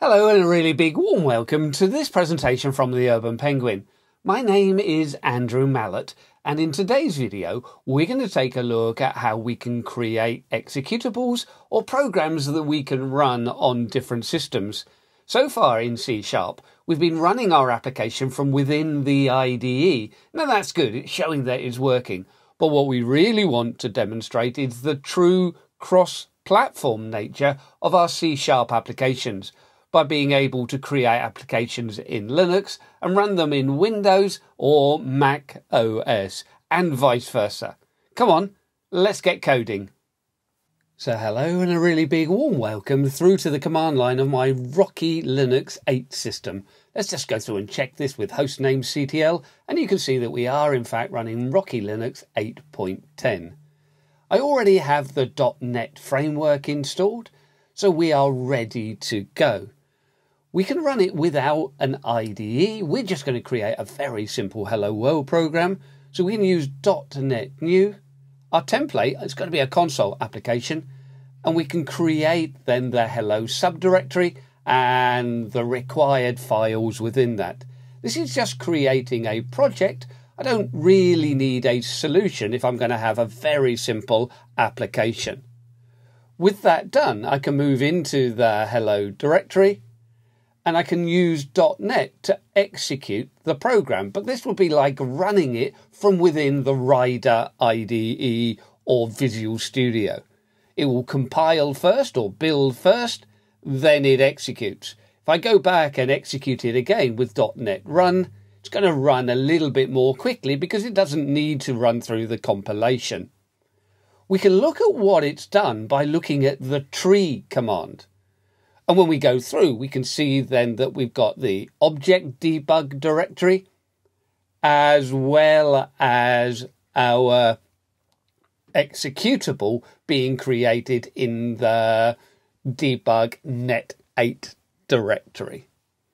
Hello and a really big warm welcome to this presentation from the Urban Penguin. My name is Andrew Mallett, and in today's video we're going to take a look at how we can create executables or programs that we can run on different systems. So far in C# we've been running our application from within the IDE. Now that's good, it's showing that it's working, but what we really want to demonstrate is the true cross-platform nature of our C# applications, by being able to create applications in Linux and run them in Windows or Mac OS and vice versa. Come on, let's get coding. So hello and a really big warm welcome through to the command line of my Rocky Linux 8 system. Let's just go through and check this with hostname CTL, and you can see that we are in fact running Rocky Linux 8.10. I already have the .NET framework installed, so we are ready to go. We can run it without an IDE. We're just going to create a very simple Hello World program. So we can use .NET New. Our template is going to be a console application. And we can create then the Hello subdirectory and the required files within that. This is just creating a project. I don't really need a solution if I'm going to have a very simple application. With that done, I can move into the Hello directory. And I can use .NET to execute the program. But this would be like running it from within the Rider IDE or Visual Studio. It will compile first or build first, then it executes. If I go back and execute it again with .NET Run, it's going to run a little bit more quickly because it doesn't need to run through the compilation. We can look at what it's done by looking at the tree command. And when we go through, we can see then that we've got the object debug directory, as well as our executable being created in the debug net8 directory.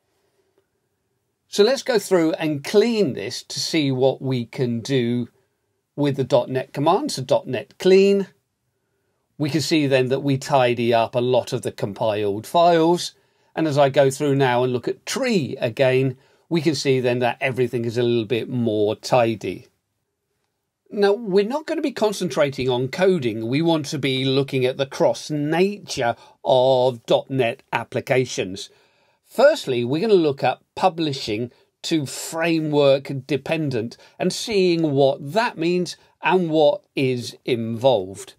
So let's go through and clean this to see what we can do with the .NET command. So .NET clean. We can see then that we tidy up a lot of the compiled files. And as I go through now and look at tree again, we can see then that everything is a little bit more tidy. Now, we're not going to be concentrating on coding. We want to be looking at the cross nature of .NET applications. Firstly, we're going to look at publishing to framework dependent and seeing what that means and what is involved.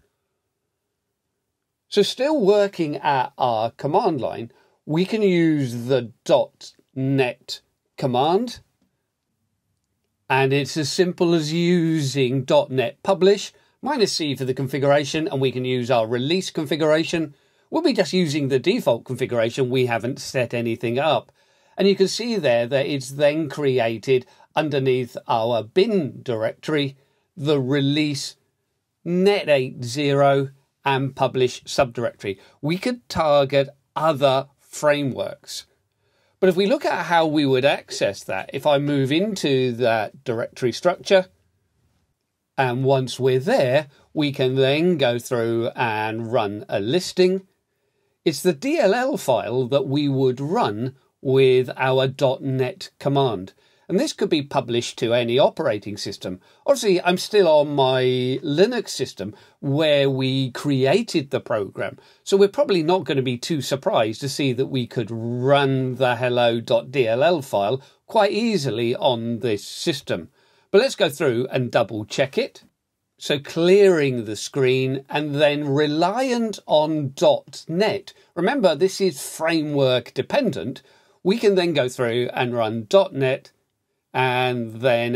So still working at our command line, we can use the .NET command. And it's as simple as using .NET publish -C for the configuration, and we can use our release configuration. We'll be just using the default configuration. We haven't set anything up. And you can see there that it's then created underneath our bin directory, the release net80 and publish subdirectory. We could target other frameworks. But if we look at how we would access that, if I move into that directory structure, and once we're there, we can then go through and run a listing. It's the DLL file that we would run with our .NET command. And this could be published to any operating system. Obviously, I'm still on my Linux system where we created the program. So we're probably not going to be too surprised to see that we could run the hello.dll file quite easily on this system. But let's go through and double check it. So clearing the screen and then reliant on .NET. Remember, this is framework dependent. We can then go through and run .NET and then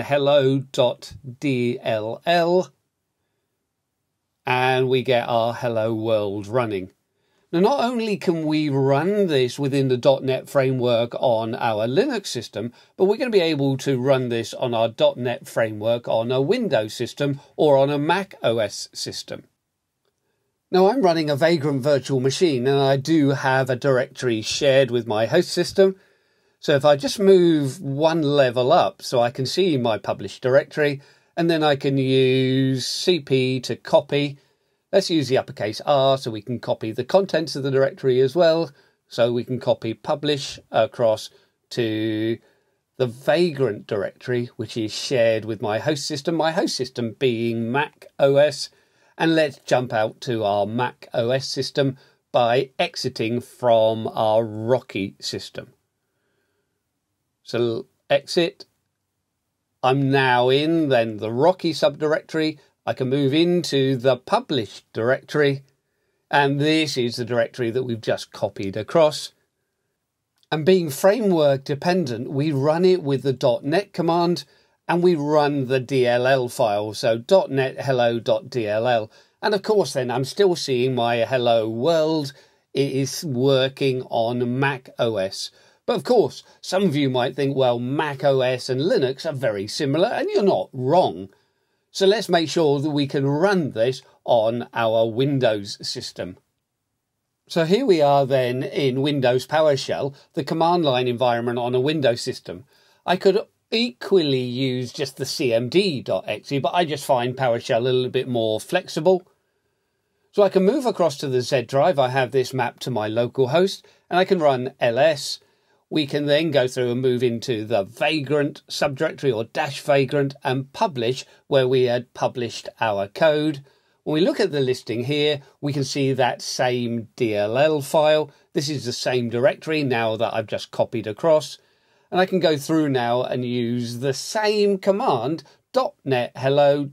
hello.dll, and we get our Hello World running. Now, not only can we run this within the .NET framework on our Linux system, but we're going to be able to run this on our .NET framework on a Windows system or on a Mac OS system. Now, I'm running a Vagrant virtual machine, and I do have a directory shared with my host system. So if I just move one level up so I can see my published directory, and then I can use CP to copy. Let's use the uppercase R so we can copy the contents of the directory as well. So we can copy publish across to the Vagrant directory, which is shared with my host system being Mac OS. And let's jump out to our Mac OS system by exiting from our Rocky system. So exit. I'm now in then the Rocky subdirectory. I can move into the published directory. And this is the directory that we've just copied across. And being framework dependent, we run it with the .NET command and we run the DLL file. So .NET hello.dll. And of course then I'm still seeing my hello world. It is working on Mac OS. But of course, some of you might think, well, Mac OS and Linux are very similar, and you're not wrong. So let's make sure that we can run this on our Windows system. So here we are then in Windows PowerShell, the command line environment on a Windows system. I could equally use just the cmd.exe, but I just find PowerShell a little bit more flexible. So I can move across to the Z drive. I have this mapped to my local host, and I can run ls. We can then go through and move into the Vagrant subdirectory or -Vagrant and publish where we had published our code. When we look at the listing here, we can see that same DLL file. This is the same directory now that I've just copied across. And I can go through now and use the same command, .NET hello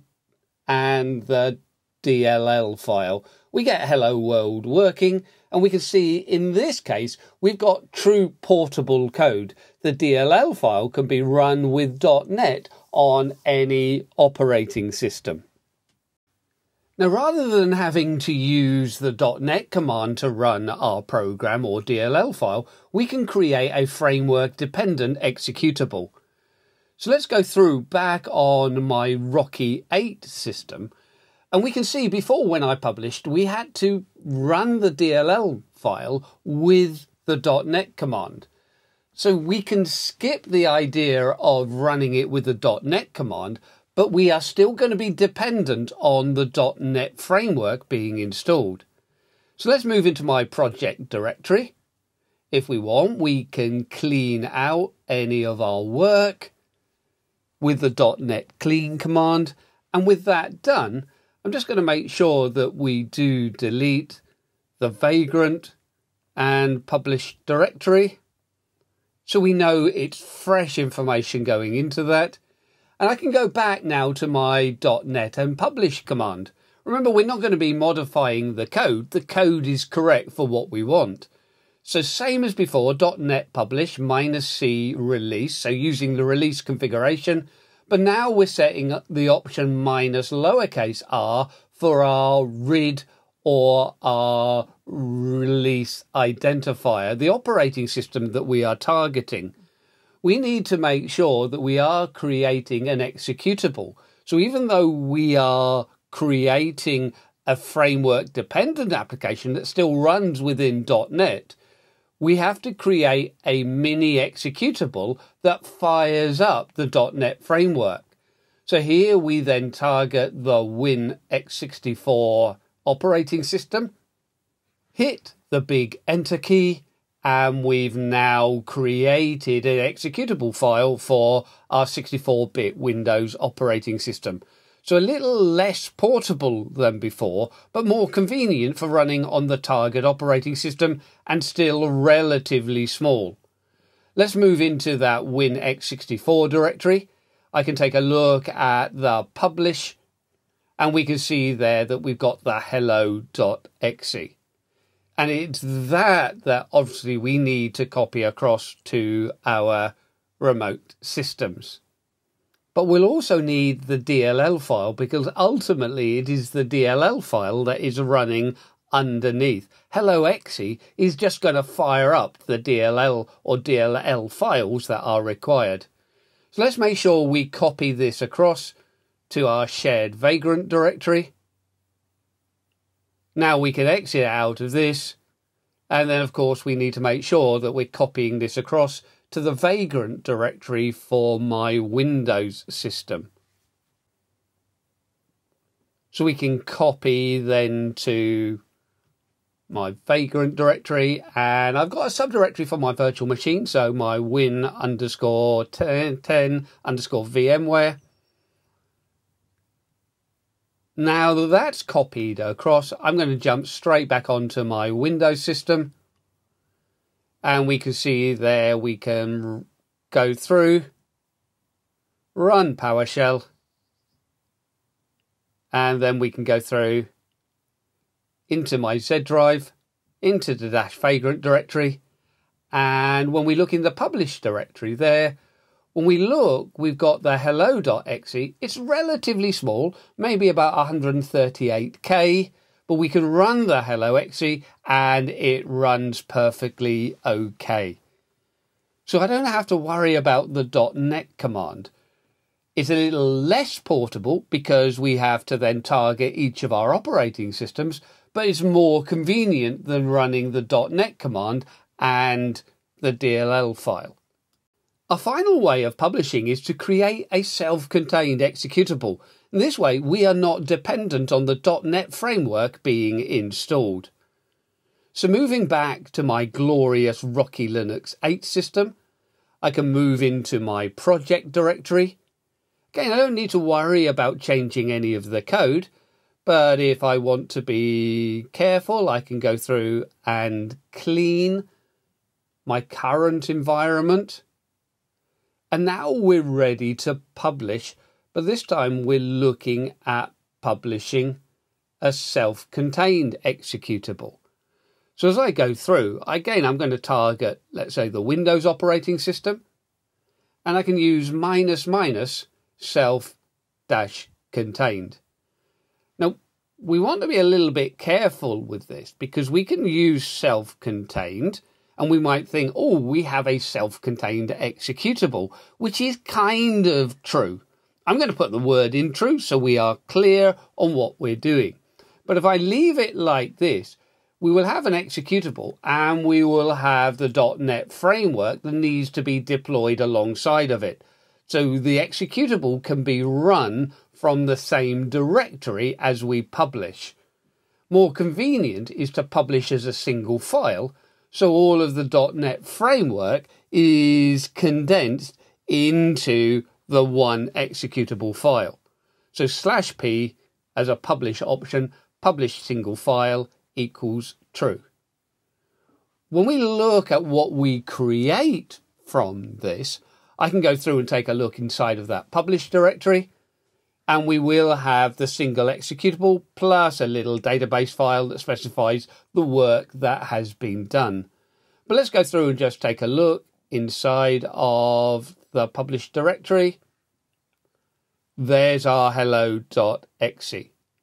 and the DLL file. We get hello world working, and we can see in this case we've got true portable code. The DLL file can be run with .NET on any operating system. Now, rather than having to use the .NET command to run our program or DLL file, we can create a framework-dependent executable. So let's go through back on my Rocky 8 system, and we can see before when I published, we had to run the DLL file with the .NET command. So we can skip the idea of running it with the .NET command, but we are still going to be dependent on the .NET framework being installed. So let's move into my project directory. If we want, we can clean out any of our work with the .NET clean command. And with that done, I'm just going to make sure that we do delete the Vagrant and published directory, so we know it's fresh information going into that. And I can go back now to my .NET and publish command. Remember, we're not going to be modifying the code. The code is correct for what we want. So same as before, .NET publish -c release, so using the release configuration. But now we're setting up the option -r for our RID or our release identifier, the operating system that we are targeting. We need to make sure that we are creating an executable. So even though we are creating a framework-dependent application that still runs within .NET, we have to create a mini executable that fires up the .NET framework. So here we then target the Win-x64 operating system, hit the big Enter key, and we've now created an executable file for our 64-bit Windows operating system. So a little less portable than before, but more convenient for running on the target operating system and still relatively small. Let's move into that Win-x64 directory. I can take a look at the publish, and we can see there that we've got the hello.exe. And it's that obviously we need to copy across to our remote systems. But we'll also need the DLL file, because ultimately it is the DLL file that is running underneath. Hello.exe is just going to fire up the DLL or DLL files that are required. So let's make sure we copy this across to our shared Vagrant directory. Now we can exit out of this, and then of course we need to make sure that we're copying this across to the Vagrant directory for my Windows system. So we can copy then to my Vagrant directory, and I've got a subdirectory for my virtual machine, so my win_10_VMware. Now that that's copied across, I'm going to jump straight back onto my Windows system, and we can see there we can go through, run PowerShell, and then we can go through into my Z drive, into the -Vagrant directory, and when we look in the published directory there, when we look, we've got the hello.exe. It's relatively small, maybe about 138k, but we can run the hello.exe and it runs perfectly okay. So I don't have to worry about the .NET command. It's a little less portable because we have to then target each of our operating systems, but it's more convenient than running the .NET command and the DLL file. A final way of publishing is to create a self-contained executable. In this way, we are not dependent on the .NET framework being installed. So moving back to my glorious Rocky Linux 8 system, I can move into my project directory. Again, I don't need to worry about changing any of the code, but if I want to be careful, I can go through and clean my current environment. And now we're ready to publish, but this time we're looking at publishing a self-contained executable. So as I go through, again, I'm going to target, let's say, the Windows operating system, and I can use -- self-contained. Now, we want to be a little bit careful with this because we can use self-contained and we might think, oh, we have a self-contained executable, which is kind of true. I'm going to put the word in true so we are clear on what we're doing. But if I leave it like this, we will have an executable and we will have the .NET framework that needs to be deployed alongside of it. So the executable can be run from the same directory as we publish. More convenient is to publish as a single file, so all of the .NET framework is condensed into the one executable file. So /p as a publish option, publish single file equals true. When we look at what we create from this, I can go through and take a look inside of that publish directory, and we will have the single executable plus a little database file that specifies the work that has been done. But let's go through and just take a look inside of the published directory. There's our hello.exe.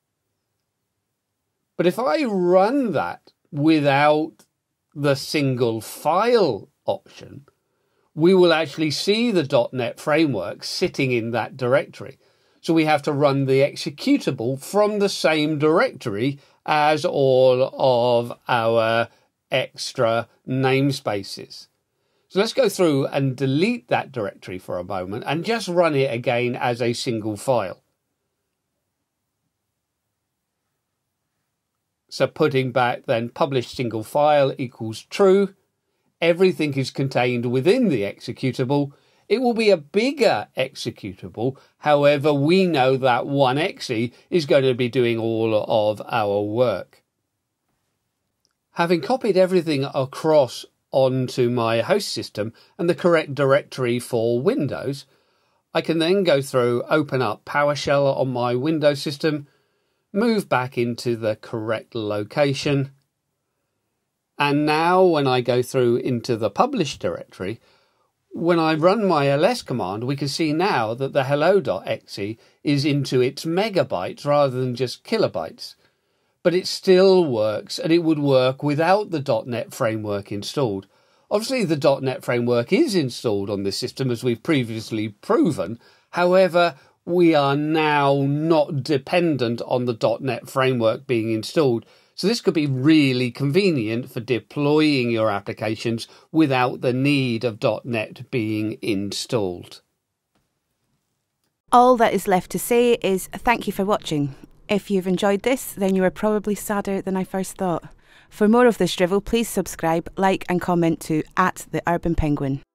But if I run that without the single file option, we will actually see the .NET framework sitting in that directory. So we have to run the executable from the same directory as all of our extra namespaces. So let's go through and delete that directory for a moment and just run it again as a single file. So putting back then publish single file equals true. Everything is contained within the executable. It will be a bigger executable. However, we know that one exe is going to be doing all of our work. Having copied everything across onto my host system and the correct directory for Windows, I can then go through, open up PowerShell on my Windows system, move back into the correct location. And now when I go through into the published directory, when I run my ls command, we can see now that the hello.exe is into its megabytes rather than just kilobytes. But it still works, and it would work without the .NET framework installed. Obviously, the .NET framework is installed on this system, as we've previously proven. However, we are now not dependent on the .NET framework being installed. So this could be really convenient for deploying your applications without the need of .NET being installed. All that is left to say is thank you for watching. If you've enjoyed this, then you are probably sadder than I first thought. For more of this drivel, please subscribe, like and comment to @the Urban Penguin.